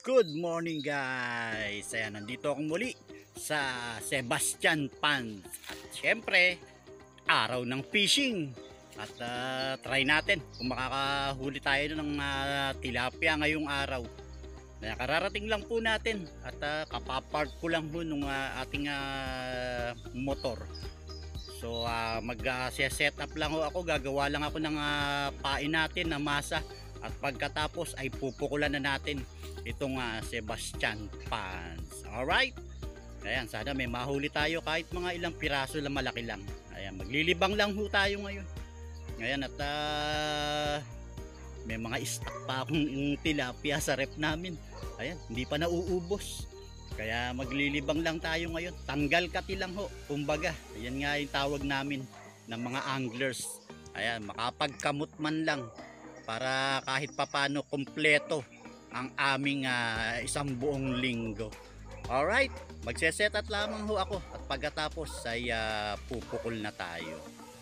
Good morning guys! Ayan, nandito akong muli sa Sebastian Ponds. At syempre, araw ng fishing. At try natin kung makakahuli tayo ng tilapia ngayong araw. Kararating lang po natin at kapapark ko lang po nung ating motor. So mag-set up lang ako, gagawa lang ako ng pain natin na masa. At pagkatapos ay pupukulan na natin itong Sebastian Ponds. Alright? Ayan, sana may mahuli tayo kahit mga ilang piraso lang, malaki lang. Ayan, maglilibang lang ho tayo ngayon. Ayan, at may mga stock pa akong tilapia sa rep namin. Ayan, hindi pa nauubos. Kaya maglilibang lang tayo ngayon. Tanggal kati lang ho, kumbaga. Ayan nga yung tawag namin ng mga anglers. Ayan, makapagkamot man lang para kahit papano kompleto ang aming isang buong linggo. Alright, magseset at lamang ho ako at pagkatapos ay pupukol na tayo.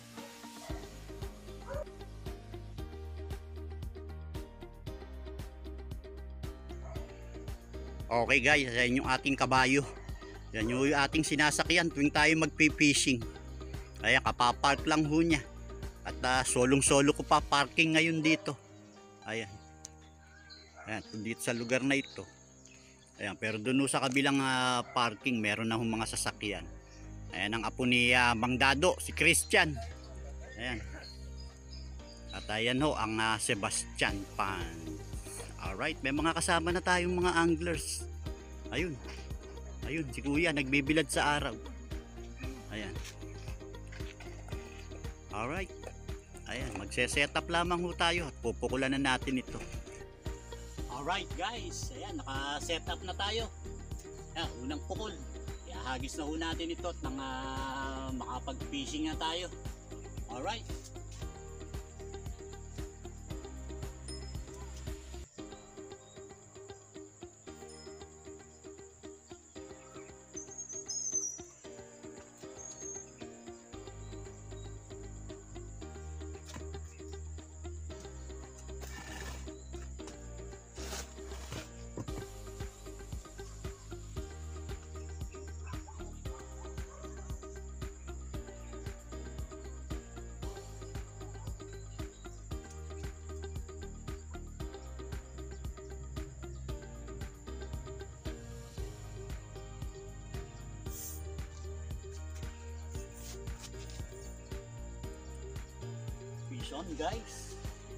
Okay guys, yan yung ating kabayo. Yan yung ating sinasakyan tuwing tayo magpipishing. Kaya kapapark lang ho niya. At solong-solo ko pa parking ngayon dito. Ayan. Ayan, dito sa lugar na ito. Ayan, pero doon sa kabilang parking meron na mga sasakyan. Ayan ang apo ni Mang Dado, si Christian. Ayan. At ayan ho ang Sebastian Ponds. Alright, may mga kasama na tayong mga anglers. Ayun. Ayun, si Kuya nagbibilad sa araw. Ayan. Alright. Ayan, magse-set up lamang ho tayo at pupukulan na natin ito. Alright guys, ayan, naka-set up na tayo. Ayan, unang pukul. Ihahagis na ho natin ito at makapag-fishing na tayo. Alright. On guys.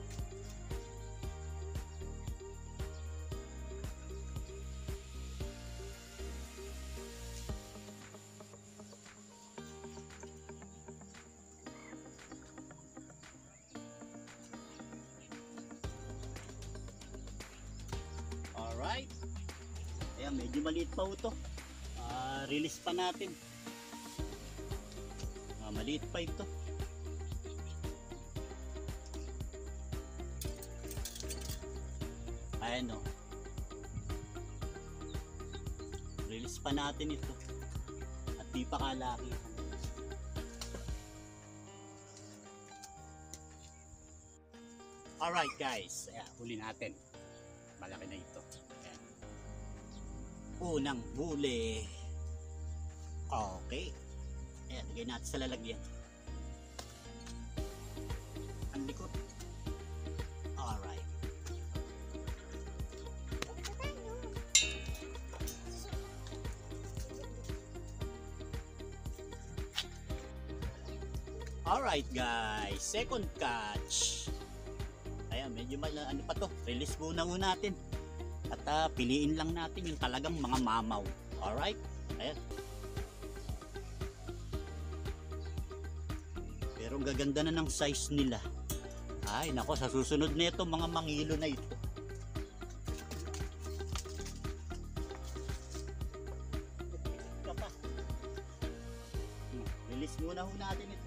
Alright. Ayan, medyo maliit pa ito. Release pa natin. Maliit pa ito. Ayan o. Release pa natin ito. At di pa kalaki. Alright guys. Ayan, huli natin. Malaki na ito. Ayan. Unang huli. Okay. Ayan, lagay natin sa lalagyan. Ang likod. Alright. Alright guys, second catch. Ayan, medyo ano pa to, release muna natin. At piliin lang natin yung talagang mga mamaw. Alright, ayan. Pero gaganda na ng size nila. Ay nako, sa susunod na ito, mga mangilo na ito. Release muna natin ito.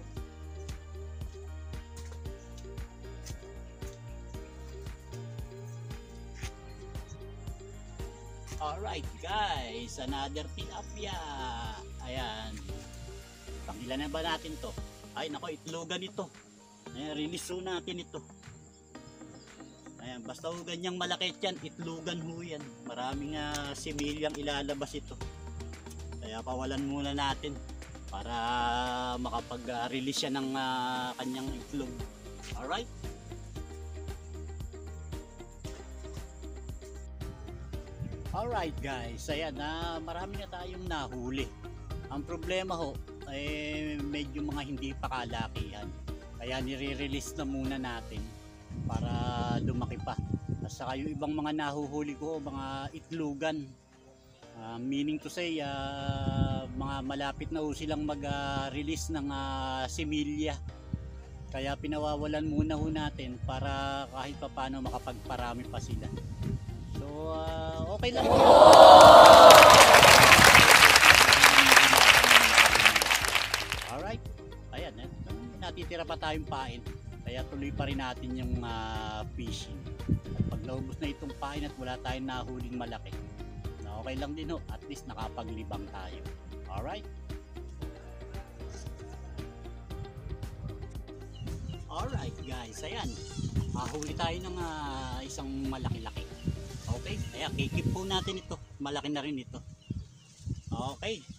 Alright guys, another tilapia. Ayan. Pangilan na ba natin to? Ay nako, itlogan ito. Ayan, release natin ito. Ayan, basta ho ganyang malaki yan, itlugan ho yan. Maraming similyang ilalabas ito. Kaya pawalan muna natin para makapag-release siya ng kanyang itlog. Alright? Alright guys, ayan marami na tayong nahuli. Ang problema ho, medyo mga hindi pa kalakihan. Kaya nire-release na muna natin para lumaki pa. At saka yung ibang mga nahuhuli ko, mga itlugan. Meaning to say, mga malapit na ho silang mag-release ng similya. Kaya pinawawalan muna ho natin para kahit pa paano makapagparami pa sila. So, okay lang. Alright. Ayan, natitira pa tayong pain. Kaya tuloy pa rin natin yung fishing. At pag naubos na itong pain at wala tayong nahuling malaki, na okay lang din ho. At least nakapaglibang tayo. Alright. Alright guys, ayan. Huli tayo ng isang malaki-laki. Okay, ayan, kikip po natin ito. Malaki na rin ito. Okay.